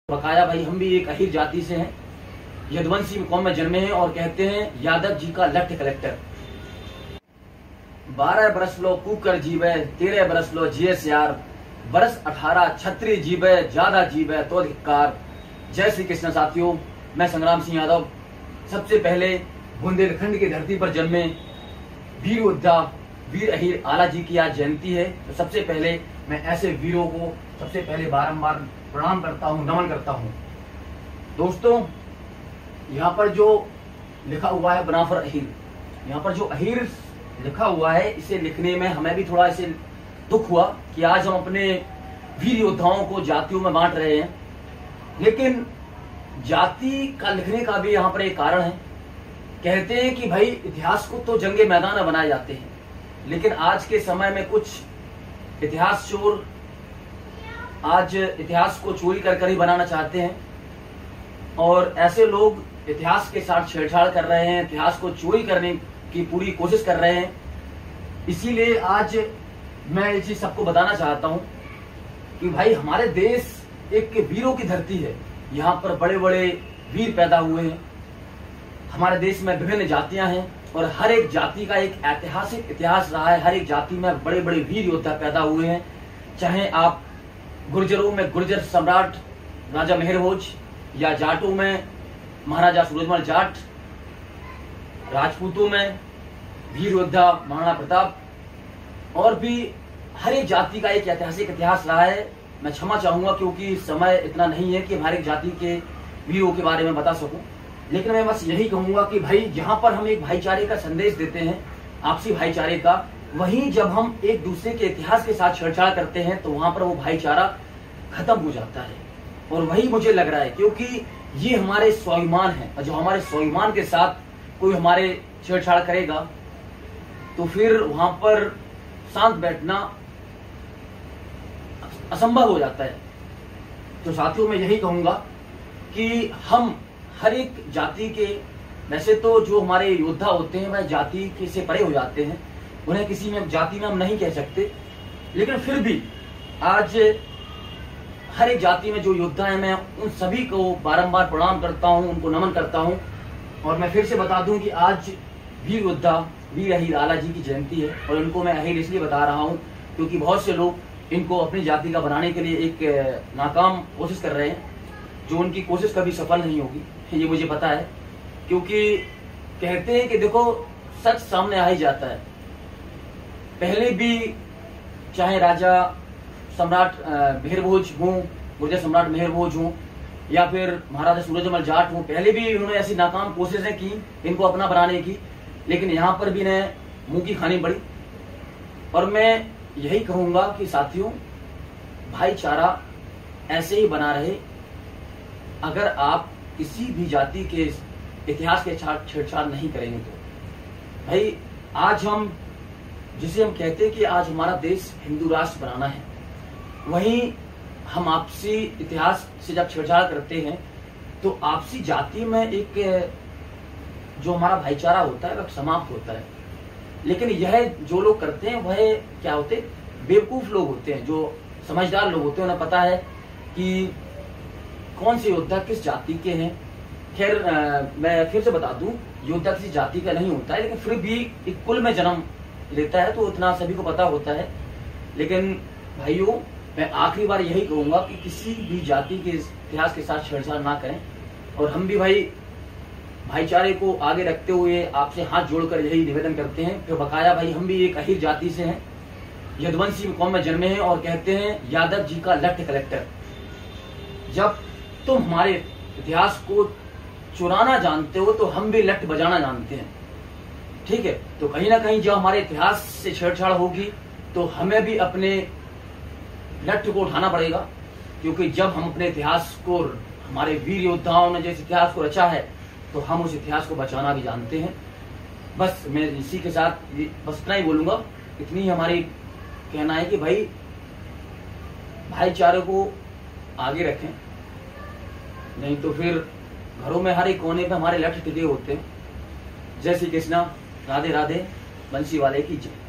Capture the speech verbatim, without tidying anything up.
बकाया भाई हम भी एक अहीर जाति से हैं, यदुवंशी कौम में जन्मे हैं और कहते हैं यादव जी का लठ कलेक्टर। बारह बरस लो कुकर जीवे, तेरह बरस लो जीएस यार, बरस अठारह छत्री जीवे, ज्यादा जीवे तो धिक्कार। जय श्री कृष्ण साथियों, मैं संग्राम सिंह यादव। सबसे पहले बुंदेलखंड की धरती पर जन्मे वीर योद्धा वीर अहीर आला जी की आज जयंती है। तो सबसे पहले मैं ऐसे वीरों को सबसे पहले बारंबार प्रणाम करता हूँ, नमन करता हूँ। दोस्तों, यहाँ पर जो लिखा हुआ है बनाफर अहीर, यहाँ पर जो अहीर लिखा हुआ है, इसे लिखने में हमें भी थोड़ा इसे दुख हुआ कि आज हम अपने वीर योद्धाओं को जातियों में बांट रहे हैं। लेकिन जाति का लिखने का भी यहाँ पर एक कारण है। कहते हैं कि भाई इतिहास को तो जंगे मैदान में बनाए जाते हैं, लेकिन आज के समय में कुछ इतिहास चोर आज इतिहास को चोरी कर कर ही बनाना चाहते हैं, और ऐसे लोग इतिहास के साथ छेड़छाड़ कर रहे हैं, इतिहास को चोरी करने की पूरी कोशिश कर रहे हैं। इसीलिए आज मैं ये चीज सबको बताना चाहता हूं कि भाई हमारे देश एक वीरों की धरती है। यहाँ पर बड़े बड़े वीर पैदा हुए हैं। हमारे देश में विभिन्न जातियां हैं और हर एक जाति का एक ऐतिहासिक इतिहास रहा है। हर एक जाति में बड़े बड़े वीर योद्धा पैदा हुए हैं। चाहे आप गुर्जरों में गुर्जर सम्राट राजा मेहर भोज, या जाटों में महाराजा सूरजमल जाट, राजपूतों में वीर योद्धा महाराणा प्रताप, और भी हर एक जाति का एक ऐतिहासिक इतिहास रहा है। मैं क्षमा चाहूंगा क्योंकि समय इतना नहीं है कि हर एक जाति के वीरों के बारे में बता सकूं, लेकिन मैं बस यही कहूंगा कि भाई जहां पर हम एक भाईचारे का संदेश देते हैं, आपसी भाईचारे का, वहीं जब हम एक दूसरे के इतिहास के साथ छेड़छाड़ करते हैं तो वहां पर वो भाईचारा खत्म हो जाता है। और वही मुझे लग रहा है, क्योंकि ये हमारे स्वाभिमान है, और जो हमारे स्वाभिमान के साथ कोई हमारे छेड़छाड़ करेगा तो फिर वहां पर शांत बैठना असंभव हो जाता है। तो साथियों, मैं यही कहूंगा कि हम हर एक जाति के, वैसे तो जो हमारे योद्धा होते हैं वह जाति के से परे हो जाते हैं, उन्हें किसी में जाति में हम नहीं कह सकते, लेकिन फिर भी आज हर एक जाति में जो योद्धा है, मैं उन सभी को बारंबार प्रणाम करता हूं, उनको नमन करता हूं। और मैं फिर से बता दूं कि आज वीर योद्धा वीर अहीर आला जी की जयंती है, और उनको मैं अहीर इसलिए बता रहा हूं क्योंकि बहुत से लोग इनको अपनी जाति का बनाने के लिए एक नाकाम कोशिश कर रहे हैं, जो उनकी कोशिश कभी सफल नहीं होगी, ये मुझे पता है। क्योंकि कहते हैं कि देखो, सच सामने आ ही जाता है। पहले भी चाहे राजा सम्राट मेहर भोज हूँ, गुर्जर सम्राट मेहर भोज हूँ, या फिर महाराजा सूरजमल जाट हूँ, पहले भी उन्होंने ऐसी नाकाम कोशिशें की इनको अपना बनाने की, लेकिन यहाँ पर भी इन्हें मुंह की खानी पड़ी। और मैं यही कहूंगा कि साथियों, भाईचारा ऐसे ही बना रहे। अगर आप किसी भी जाति के इतिहास के साथ छेड़छाड़ नहीं करेंगे तो भाई आज हम, जिसे हम कहते हैं कि आज हमारा देश हिंदू राष्ट्र बनाना है, वहीं हम आपसी इतिहास से जब छेड़छाड़ करते हैं तो आपसी जाति में एक जो हमारा भाईचारा होता है वह समाप्त होता है। लेकिन यह जो लोग करते हैं वह क्या होते हैं, बेवकूफ लोग होते हैं, जो समझदार लोग होते हैं, उन्हें पता है कि कौन से योद्धा किस जाति के हैं। खैर, मैं फिर से बता दूं, योद्धा किसी जाति का नहीं होता है, लेकिन फिर भी एक कुल में जन्म लेता है, तो इतना सभी को पता होता है। लेकिन भाइयों, मैं आखिरी बार यही कहूंगा कि किसी भी जाति के इतिहास के साथ छेड़छाड़ ना करें। और हम भी भाई भाईचारे को आगे रखते हुए आपसे हाथ जोड़कर यही निवेदन करते हैं। फिर बकाया भाई हम भी एक अहीर जाति से हैं, यदुवंशी कौम में जन्मे हैं और कहते हैं यादव जी का लठ कलेक्टर। जब तुम हमारे इतिहास को चुराना जानते हो तो हम भी लठ बजाना जानते हैं, ठीक है। तो कहीं ना कहीं जब हमारे इतिहास से छेड़छाड़ होगी तो हमें भी अपने लठ को उठाना पड़ेगा, क्योंकि जब हम अपने इतिहास को, हमारे वीर योद्धाओं ने जिस इतिहास को रचा है, तो हम उस इतिहास को बचाना भी जानते हैं। बस मैं इसी के साथ बस इतना ही बोलूंगा, इतनी हमारी कहना है कि भाई भाईचारे को आगे रखें, नहीं तो फिर घरों में हर एक कोने पे हमारे लठ टिके होते हैं। जय श्री कृष्णा, राधे राधे, बंसी वाले की जय।